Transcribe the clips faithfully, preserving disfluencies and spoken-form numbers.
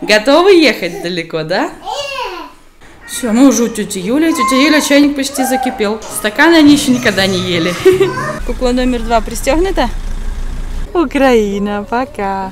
Готовы ехать далеко, да? Все, мы уже у тети Юли. Тетя Юля, чайник почти закипел. Стаканы они еще никогда не ели. Кукла номер два пристегнута? Украина, пока.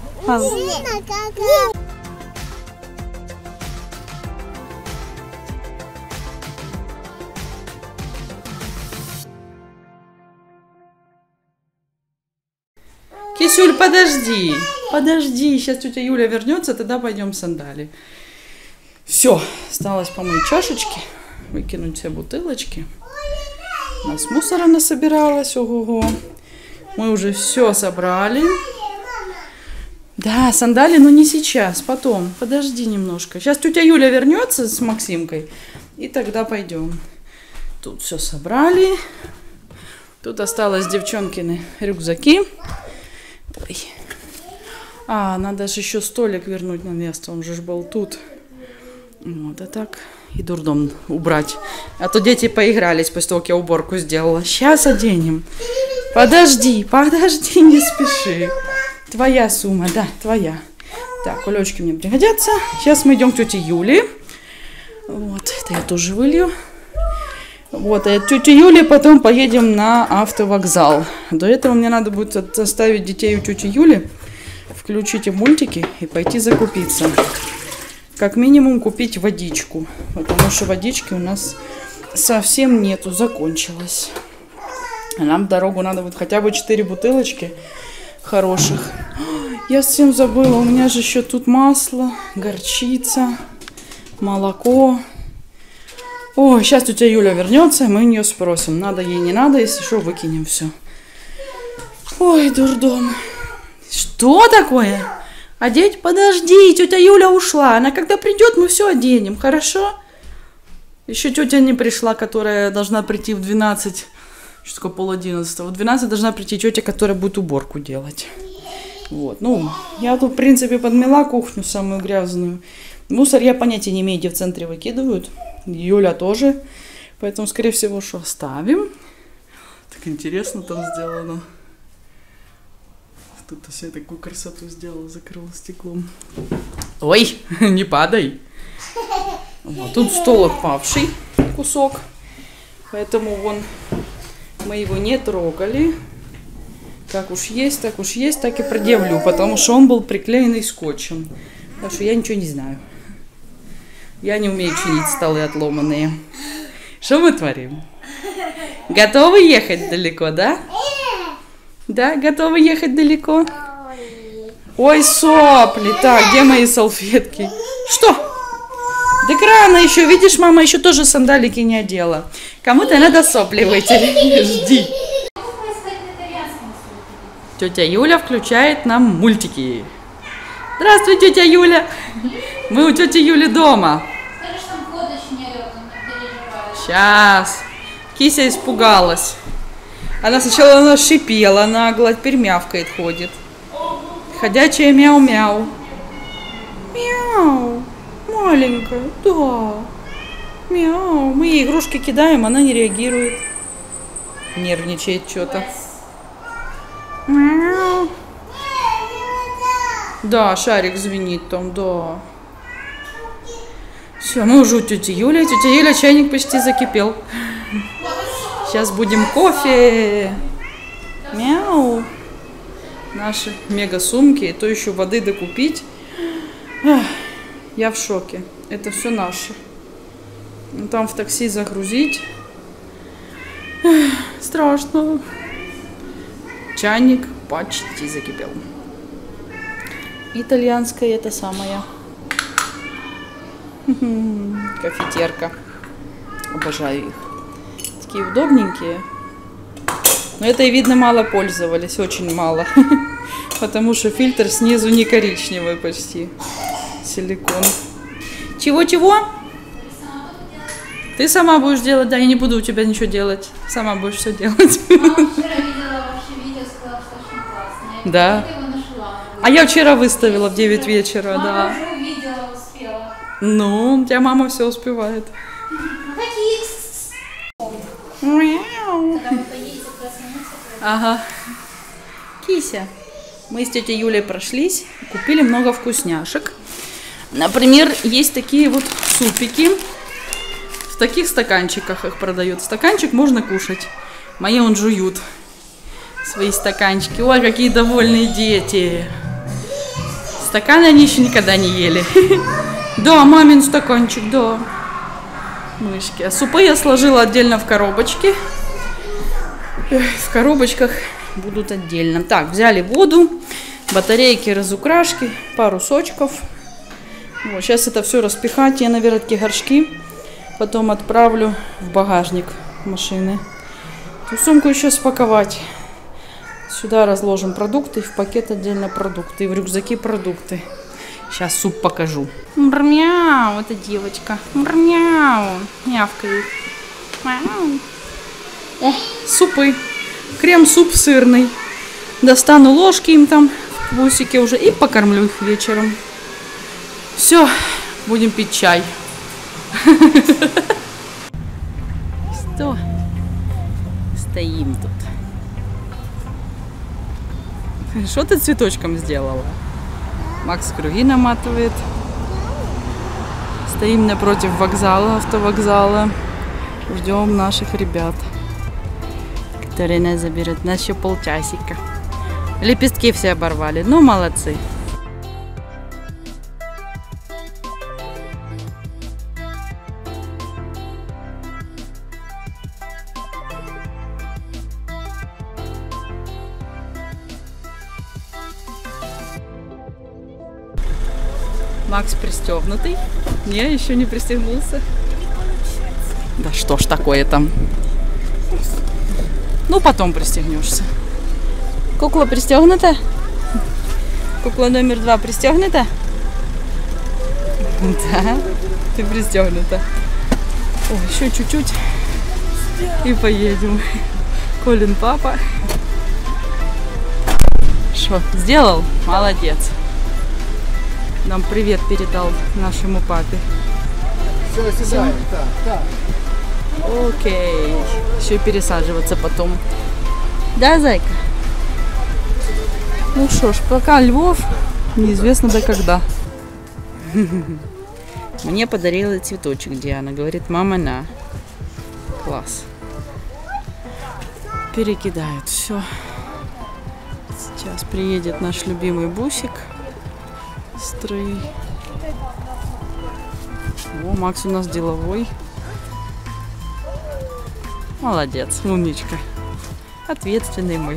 Кисюль, подожди. Подожди, сейчас тетя Юля вернется, тогда пойдем в сандали. Все, осталось помыть чашечки, выкинуть все бутылочки. У нас мусора насобиралось, ого-го. Мы уже все собрали. Да, сандали, но не сейчас, потом. Подожди немножко. Сейчас тетя Юля вернется с Максимкой, и тогда пойдем. Тут все собрали. Тут осталось девчонкины рюкзаки. Ой. А, надо же еще столик вернуть на место, он же был тут. Вот, а так и дурдом убрать. А то дети поигрались после того, как я уборку сделала. Сейчас оденем. Подожди, подожди, не спеши. Твоя сумма, да, твоя. Так, кулечки мне пригодятся. Сейчас мы идем к тете Юле. Вот, это я тоже вылью. Вот, а от тети Юли потом поедем на автовокзал. До этого мне надо будет оставить детей у тети Юли, включить им мультики и пойти закупиться. Как минимум купить водичку, потому что водички у нас совсем нету, закончилась. А нам в дорогу надо будет хотя бы четыре бутылочки хороших. Я совсем забыла, у меня же еще тут масло, горчица, молоко. О, сейчас тетя Юля вернется, мы у нее спросим, надо ей, не надо, если что, выкинем все. Ой, дурдом. Что такое? Одеть? Подожди, тетя Юля ушла. Она когда придет, мы все оденем, хорошо? Еще тетя не пришла, которая должна прийти в двенадцать, что такое пол одиннадцатого. В двенадцать должна прийти тетя, которая будет уборку делать. Вот, ну, я тут, в принципе, подмела кухню самую грязную. Мусор я понятия не имею, где в центре выкидывают. Юля тоже. Поэтому, скорее всего, что оставим. Так интересно там сделано. Кто-то себе такую красоту сделал, закрыл стеклом. Ой, не падай. Вот, тут стол отпавший кусок. Поэтому вон мы его не трогали. Как уж есть, так уж есть, так и продевлю. Потому что он был приклеенный скотчем. Так что я ничего не знаю. Я не умею чинить столы отломанные. Что мы творим? Готовы ехать далеко, да? Да, готовы ехать далеко? Ой, сопли. Так, где мои салфетки? Что? Так рано еще. Видишь, мама еще тоже сандалики не одела. Кому-то надо сопли вытереть. Жди. Тетя Юля включает нам мультики. Здравствуй, тетя Юля. Мы у тети Юли дома. Сейчас. Кися испугалась. Она сначала она шипела нагло, теперь мявкает, ходит. Ходячая мяу-мяу. Мяу. Маленькая, да. Мяу. Мы ей игрушки кидаем, она не реагирует. Нервничает что-то. Мяу. Да, шарик звенит там, да. Все, мы уже у тети Юли. Тетя Юля, чайник почти закипел. Сейчас будем кофе. Мяу. Наши мега сумки. И то еще воды докупить. Ах, я в шоке. Это все наше. Там в такси загрузить. Ах, страшно. Чайник почти закипел. Итальянская это самая. Кафетерка. Обожаю их. Такие удобненькие. Но этой, видно, мало пользовались. Очень мало. Потому что фильтр снизу не коричневый почти. Силикон. Чего-чего? Ты сама будешь делать? Да, я не буду у тебя ничего делать. Сама будешь все делать. Да. А я вчера выставила в девять вечера, да. Ну, у тебя мама все успевает. Ага. Кися. Мы с тетей Юлей прошлись, купили много вкусняшек. Например, есть такие вот супики. В таких стаканчиках их продают. Стаканчик можно кушать. Мои он жуют. Свои стаканчики. Ой, какие довольные дети. Стаканы они еще никогда не ели. Да, мамин стаканчик, да. Мышки. А супы я сложила отдельно в коробочки. В коробочках будут отдельно. Так, взяли воду, батарейки, разукрашки, пару сочков. Вот, сейчас это все распихать. Я, наверное, такие горшки потом отправлю в багажник машины. Эту сумку еще спаковать. Сюда разложим продукты, в пакет отдельно продукты, и в рюкзаки продукты. Сейчас суп покажу. Мяу, это девочка. Мяу, мявкает. Мяу. О, супы. Крем-суп сырный. Достану ложки им там в бусике уже и покормлю их вечером. Все, будем пить чай. Что? Стоим тут. Что ты цветочком сделала? Макс круги наматывает. Стоим напротив вокзала, автовокзала. Ждем наших ребят, которые нас заберут. Нас еще полчасика. Лепестки все оборвали. Ну, молодцы. Макс пристегнутый. Не, еще не пристегнулся. Да что ж такое там? Ну, потом пристегнешься. Кукла пристегнута? Кукла номер два пристегнута? Да, ты пристегнута. О, еще чуть-чуть. И поедем. Колин папа. Что, сделал? Молодец. Нам привет передал нашему папе. Все, сюда. Так, так. Окей. Еще и пересаживаться потом. Да, зайка? Ну что ж, пока Львов, неизвестно до когда. Мне подарила цветочек Диана. Говорит, мама, на. Класс. Перекидают. Все. Сейчас приедет наш любимый бусик. Строй. О, Макс у нас деловой. Молодец, умничка. Ответственный мой.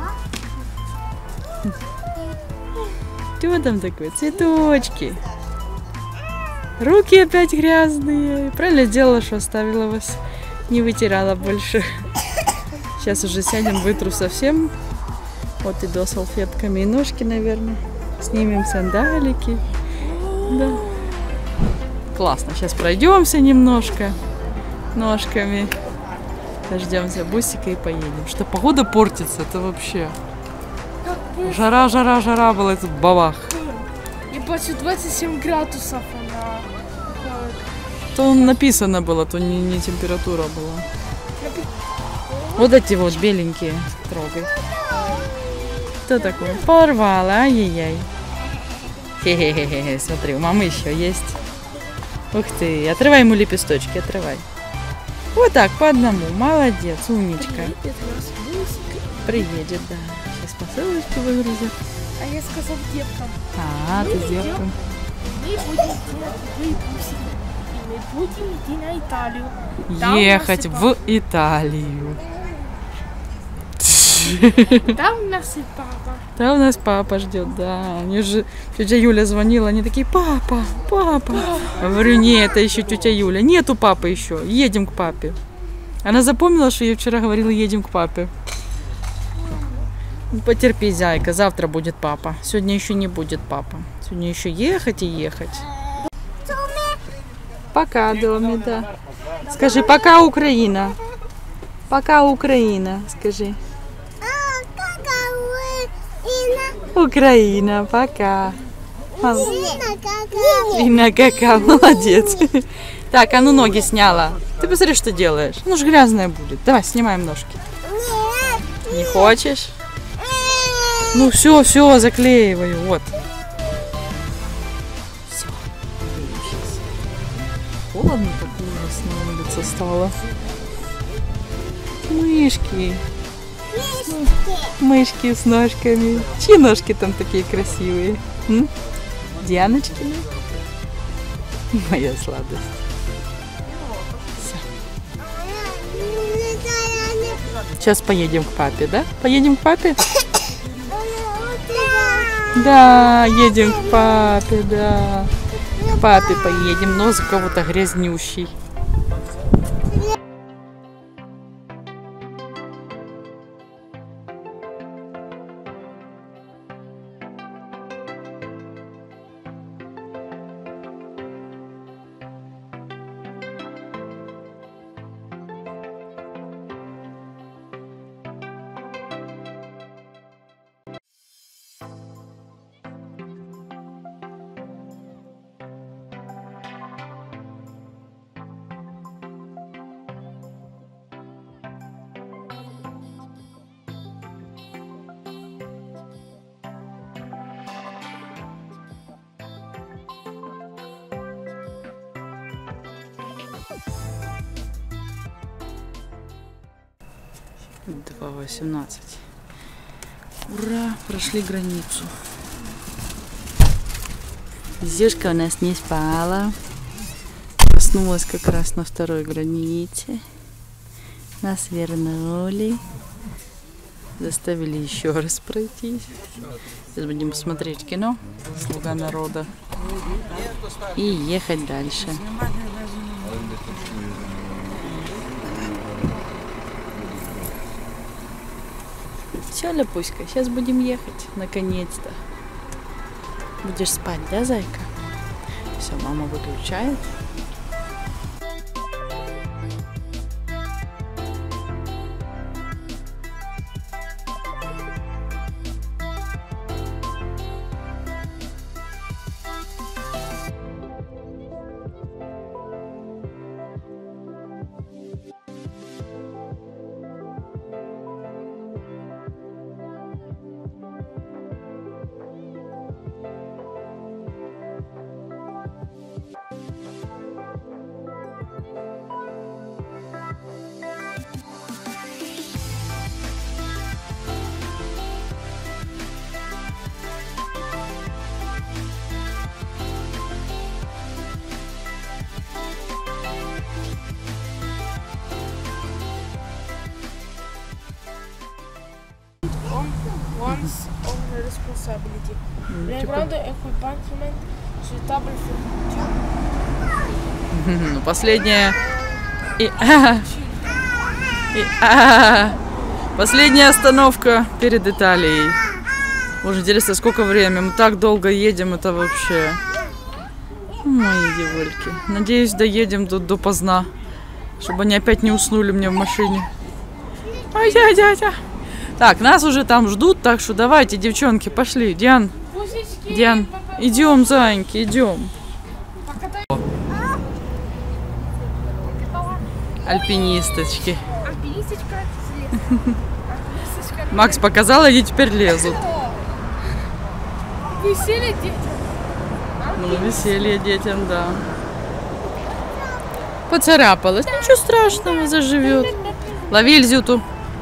Что там такое? Цветочки. Руки опять грязные. Правильно сделала, что оставила вас. Не вытирала больше. Сейчас уже сядем, вытру совсем. Вот и до салфетками и ножки, наверное. Снимем сандалики. Да. Классно. Сейчас пройдемся немножко ножками. Дождемся бусика и поедем. Что погода портится, это вообще. Жара, жара, жара была, тут бабах. И почти двадцать семь градусов она. То написано было, то не, не температура была. Вот эти вот беленькие трогай. Что такое? Порвала, ай-яй-яй. Хе-хе-хе, смотри, у мамы еще есть. Ух ты, отрывай ему лепесточки, отрывай. Вот так, по одному, молодец, умничка. Приедет, да. Сейчас посылочку выгрузят. А я сказал девкам. А, ты девкам. Мы будем делать бусик. И мы будем идти на Италию. Там Ехать в Италию. Там у нас и папа. Там у нас папа ждет, да. Мне же тетя Юля звонила, они такие, папа, папа. Я говорю, нет, это еще тетя Юля. Нету папы еще, едем к папе. Она запомнила, что я вчера говорила, едем к папе. Потерпи, зайка, завтра будет папа. Сегодня еще не будет папа. Сегодня еще ехать и ехать. Пока, доме, да. Скажи, пока, Украина. Пока, Украина, скажи. Украина, пока. И на кака, молодец. Так, а ну ноги сняла. Ты посмотри, что делаешь. Ну ж грязная будет. Давай, снимаем ножки. Не хочешь? Ну все, все, заклеиваю. Вот. Все. холодно, так ужас на улице стало. Мышки. Мышки с ножками. Чьи ножки там такие красивые? М? Дианочки? Моя сладость. Всё. Сейчас поедем к папе, да? Поедем к папе? Да, едем к папе, да. К папе поедем. Нос у кого-то грязнющий. два восемнадцать. Ура, прошли границу. Зюшка у нас не спала. Проснулась как раз на второй границе. Нас вернули. Заставили еще раз пройтись. Сейчас будем смотреть кино «Слуга народа» и ехать дальше. Все, Ляпуська, сейчас будем ехать, наконец-то. Будешь спать, да, зайка? Все, мама выключает. Once on the responsibility. Playground equipment suitable for Ну, последняя... И... А, и... А, последняя остановка перед Италией. Боже, интересно, сколько времени? Мы так долго едем, это вообще... Мои девульки. Надеюсь, доедем тут до поздна, чтобы они опять не уснули мне в машине. Ой, дядя. Так, нас уже там ждут, так что давайте, девчонки, пошли. Диан, Диан, идем, зайки, идем. Альпинисточки. Макс показал, они теперь лезут. Веселье детям. Ну, веселье детям, да. Поцарапалась. Ничего страшного, заживет. Лови Эльзюту.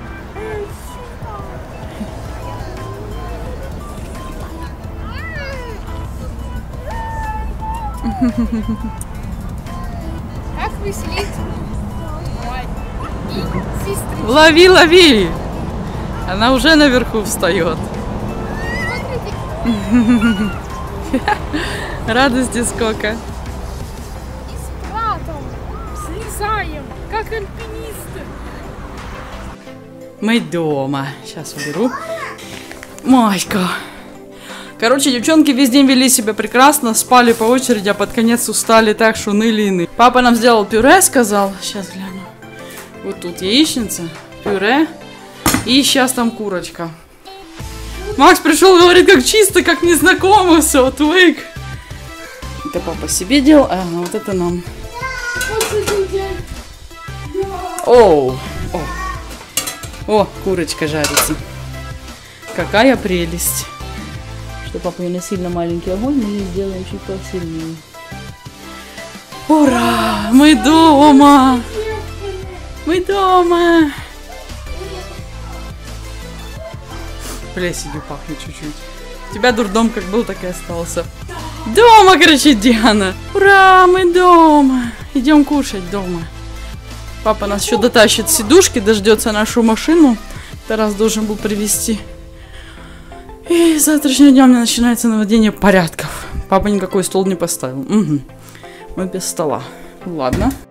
Как веселить? И сестры. Лови, лови! Она уже наверху встает. Радости сколько. И с братом слезаем, как альпинисты. Мы дома. Сейчас уберу. Майка. Короче, девчонки весь день вели себя прекрасно, спали по очереди, а под конец устали так, что ныли и ныли. Папа нам сделал пюре, сказал. Сейчас гляну. Вот тут яичница, пюре. И сейчас там курочка. Макс пришел, говорит, как чисто, как незнакомо все, отвык. Это папа себе делал, а вот это нам. Оу. О, О, курочка жарится. Какая прелесть. Что папа не сильно маленький огонь, мы ее сделаем чуть посильнее. Ура! Мы дома! Мы дома! Плесенью пахнет чуть-чуть. У тебя дурдом как был, так и остался. Дома, кричит Диана. Ура, мы дома. Идем кушать дома. Папа нас еще дотащит сидушки, дождется нашу машину. Тарас должен был привезти. И с завтрашнего дня у меня начинается наведение порядков. Папа никакой стол не поставил. Угу. Мы без стола. Ладно.